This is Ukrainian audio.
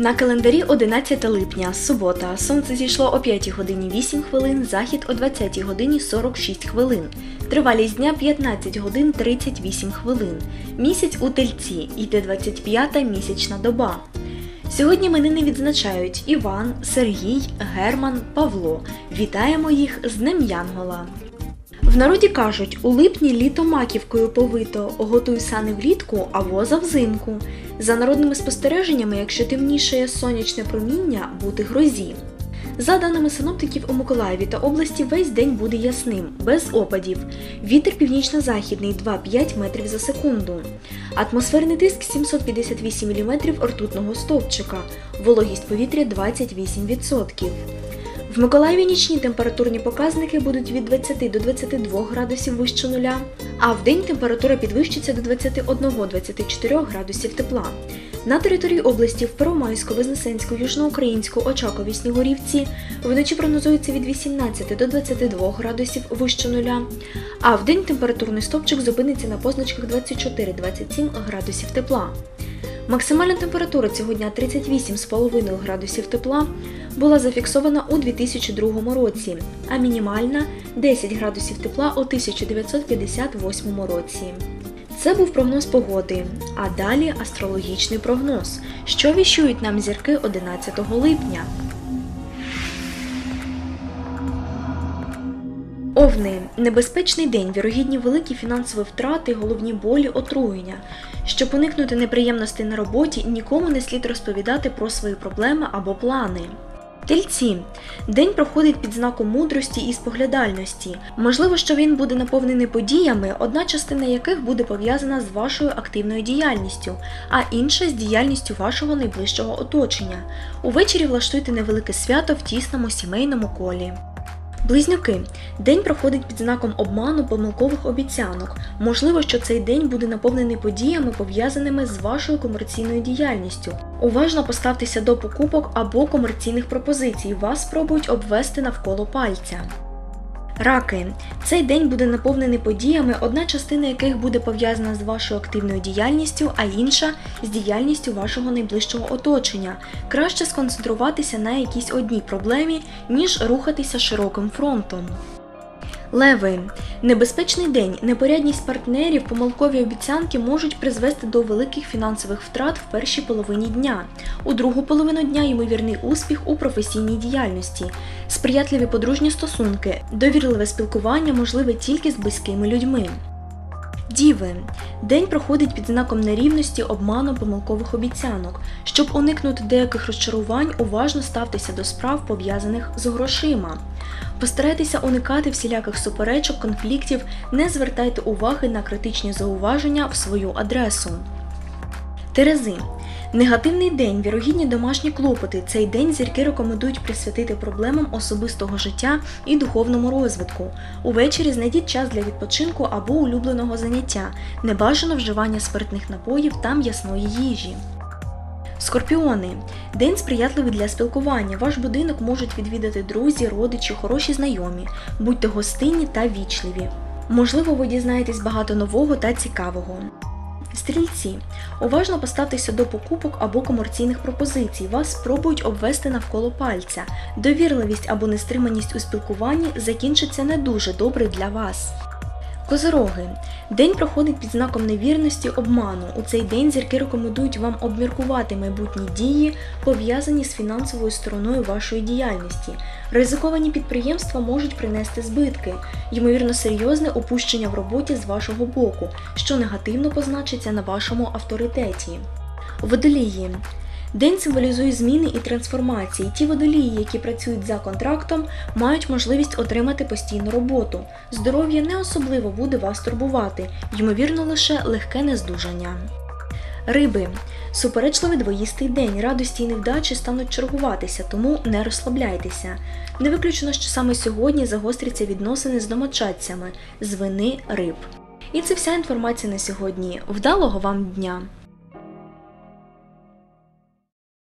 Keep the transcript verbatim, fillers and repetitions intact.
На календарі одинадцяте липня, субота. Сонце зійшло о п'ятій годині вісім хвилин, захід о двадцятій годині сорок шість хвилин. Тривалість дня п'ятнадцять годин тридцять вісім хвилин. Місяць у Тельці, йде двадцять п'ята місячна доба. Сьогодні іменини відзначають Іван, Сергій, Герман, Павло. Вітаємо їх з Днем Янгола. В народі кажуть, у липні літо маківкою повито, готуй сани влітку, а воза взимку. За народними спостереженнями, якщо темнішає сонячне проміння, бути грозі. За даними синоптиків, у Миколаєві та області весь день буде ясним, без опадів. Вітер північно-західний два-п'ять метрів за секунду. Атмосферний тиск сімсот п'ятдесят вісім міліметрів ртутного стовпчика. Вологість повітря двадцять вісім відсотків. В Миколаєві нічні температурні показники будуть від двадцяти до двадцяти двох градусів вище нуля, а вдень температура підвищиться до двадцяти одного - двадцяти чотирьох градусів тепла. На території області в Первомайську, Вознесенську, Южноукраїнську, Очакові, Снігурівці вночі прогнозується від вісімнадцяти до двадцяти двох градусів вище нуля, а вдень температурний стовпчик зупиниться на позначках двадцять чотири - двадцять сім градусів тепла. Максимальна температура цього дня тридцять вісім цілих п'ять десятих градусів тепла була зафіксована у дві тисячі другому році, а мінімальна – десять градусів тепла у тисяча дев'ятсот п'ятдесят восьмому році. Це був прогноз погоди, а далі астрологічний прогноз, що віщують нам зірки одинадцятого липня. Овни. Небезпечний день, вірогідні великі фінансові втрати, головні болі, отруєння. Щоб уникнути неприємностей на роботі, нікому не слід розповідати про свої проблеми або плани. Тельці. День проходить під знаком мудрості і споглядальності. Можливо, що він буде наповнений подіями, одна частина яких буде пов'язана з вашою активною діяльністю, а інша з діяльністю вашого найближчого оточення. Увечері влаштуйте невелике свято в тісному сімейному колі. Близнюки. День проходить під знаком обману, помилкових обіцянок. Можливо, що цей день буде наповнений подіями, пов'язаними з вашою комерційною діяльністю. Уважно поставтеся до покупок або комерційних пропозицій, вас спробують обвести навколо пальця. Раки. Цей день буде наповнений подіями, одна частина яких буде пов'язана з вашою активною діяльністю, а інша – з діяльністю вашого найближчого оточення. Краще сконцентруватися на якійсь одній проблемі, ніж рухатися широким фронтом. Леви. Небезпечний день, непорядність партнерів, помилкові обіцянки можуть призвести до великих фінансових втрат в першій половині дня. У другу половину дня ймовірний успіх у професійній діяльності. Сприятливі подружні стосунки, довірливе спілкування можливе тільки з близькими людьми. Діви. День проходить під знаком нерівності, обману, помилкових обіцянок. Щоб уникнути деяких розчарувань, уважно ставтеся до справ, пов'язаних з грошима. Постарайтеся уникати всіляких суперечок, конфліктів, не звертайте уваги на критичні зауваження в свою адресу. Терези. Негативний день, вірогідні домашні клопоти. Цей день зірки рекомендують присвятити проблемам особистого життя і духовному розвитку. Увечері знайдіть час для відпочинку або улюбленого заняття, небажано вживання спиртних напоїв та м'ясної їжі. Скорпіони. День сприятливий для спілкування. Ваш будинок можуть відвідати друзі, родичі, хороші знайомі. Будьте гостинні та вічливі. Можливо, ви дізнаєтесь багато нового та цікавого. Стрільці. Уважно поставтеся до покупок або комерційних пропозицій. Вас спробують обвести навколо пальця. Довірливість або нестриманість у спілкуванні закінчиться не дуже добре для вас. Козороги. День проходить під знаком невірності, обману. У цей день зірки рекомендують вам обміркувати майбутні дії, пов'язані з фінансовою стороною вашої діяльності. Ризиковані підприємства можуть принести збитки, ймовірно серйозне упущення в роботі з вашого боку, що негативно позначиться на вашому авторитеті. Водолії. День символізує зміни і трансформації. Ті водолії, які працюють за контрактом, мають можливість отримати постійну роботу. Здоров'я не особливо буде вас турбувати, ймовірно лише легке нездужання. Риби. Суперечливий двоїстий день, радості і невдачі стануть чергуватися, тому не розслабляйтеся. Не виключено, що саме сьогодні загостряться відносини з домочадцями з вини риб. І це вся інформація на сьогодні. Вдалого вам дня!